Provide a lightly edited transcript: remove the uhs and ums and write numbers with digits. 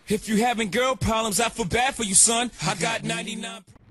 If you having girl problems, I feel bad for you, son. I got 99.